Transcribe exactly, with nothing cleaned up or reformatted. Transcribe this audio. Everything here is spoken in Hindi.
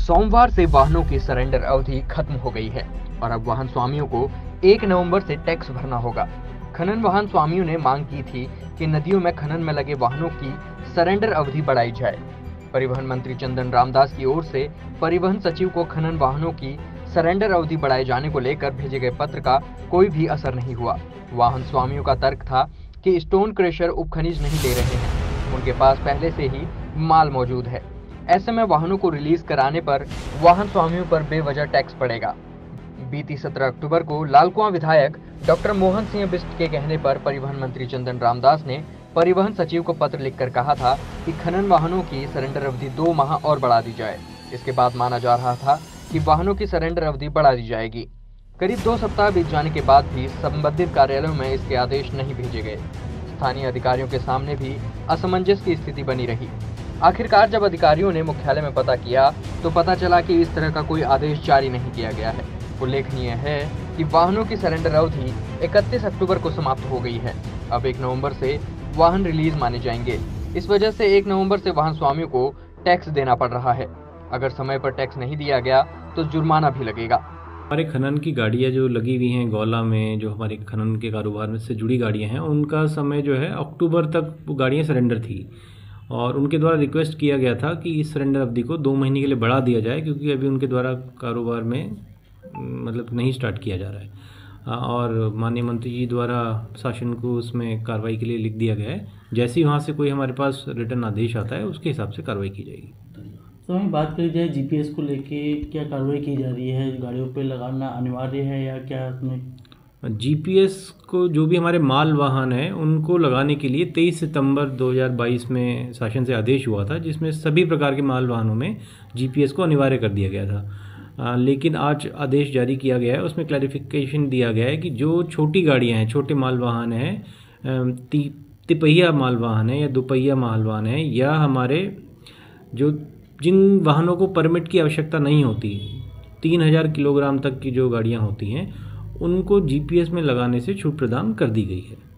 सोमवार से वाहनों की सरेंडर अवधि खत्म हो गई है और अब वाहन स्वामियों को एक नवंबर से टैक्स भरना होगा। खनन वाहन स्वामियों ने मांग की थी कि नदियों में खनन में लगे वाहनों की सरेंडर अवधि बढ़ाई जाए। परिवहन मंत्री चंदन रामदास की ओर से परिवहन सचिव को खनन वाहनों की सरेंडर अवधि बढ़ाए जाने को लेकर भेजे गए पत्र का कोई भी असर नहीं हुआ। वाहन स्वामियों का तर्क था कि स्टोन क्रशर उपखनिज नहीं ले रहे हैं, उनके पास पहले से ही माल मौजूद है। ऐसे में वाहनों को रिलीज कराने पर वाहन स्वामियों पर बेवजह टैक्स पड़ेगा। बीती सत्रह अक्टूबर को लालकुआं विधायक डॉक्टर मोहन सिंह बिष्ट के कहने पर परिवहन मंत्री चंदन रामदास ने परिवहन सचिव को पत्र लिखकर कहा था कि खनन वाहनों की सरेंडर अवधि दो माह और बढ़ा दी जाए। इसके बाद माना जा रहा था कि वाहनों की सरेंडर अवधि बढ़ा दी जाएगी। करीब दो सप्ताह बीत जाने के बाद भी संबंधित कार्यालयों में इसके आदेश नहीं भेजे गए। स्थानीय अधिकारियों के सामने भी असमंजस की स्थिति बनी रही। आखिरकार जब अधिकारियों ने मुख्यालय में पता किया तो पता चला कि इस तरह का कोई आदेश जारी नहीं किया गया है। उल्लेखनीय है कि वाहनों की सरेंडर अवधि इकतीस अक्टूबर को समाप्त हो गई है। अब एक नवंबर से वाहन रिलीज माने जाएंगे। इस वजह से एक नवंबर से वाहन स्वामियों को टैक्स देना पड़ रहा है। अगर समय पर टैक्स नहीं दिया गया तो जुर्माना भी लगेगा। हमारे खनन की गाड़ियाँ जो लगी हुई हैं गौला में, जो हमारे खनन के कारोबार में से जुड़ी गाड़ियाँ हैं, उनका समय जो है अक्टूबर तक वो गाड़ियाँ सरेंडर थी और उनके द्वारा रिक्वेस्ट किया गया था कि इस सरेंडर अवधि को दो महीने के लिए बढ़ा दिया जाए, क्योंकि अभी उनके द्वारा कारोबार में मतलब नहीं स्टार्ट किया जा रहा है और माननीय मंत्री जी द्वारा शासन को उसमें कार्रवाई के लिए लिख दिया गया है। जैसे ही वहाँ से कोई हमारे पास रिटर्न आदेश आता है उसके हिसाब से कार्रवाई की जाएगी। तो हमें बात करी जाए जीपीएस को लेके क्या कार्रवाई की जा रही है, गाड़ियों पे लगाना अनिवार्य है या क्या उसमें? जीपीएस को जो भी हमारे माल वाहन हैं उनको लगाने के लिए तेईस सितंबर दो हज़ार बाईस में शासन से आदेश हुआ था, जिसमें सभी प्रकार के माल वाहनों में जीपीएस को अनिवार्य कर दिया गया था। आ, लेकिन आज आदेश जारी किया गया है, उसमें क्लैरिफिकेशन दिया गया है कि जो छोटी गाड़ियां हैं, छोटे माल वाहन हैं, ती तिपहिया माल वाहन है या दोपहिया माल वाहन है, या हमारे जो जिन वाहनों को परमिट की आवश्यकता नहीं होती, तीन हज़ार किलोग्राम तक की जो गाड़ियां होती हैं, उनको जीपीएस में लगाने से छूट प्रदान कर दी गई है।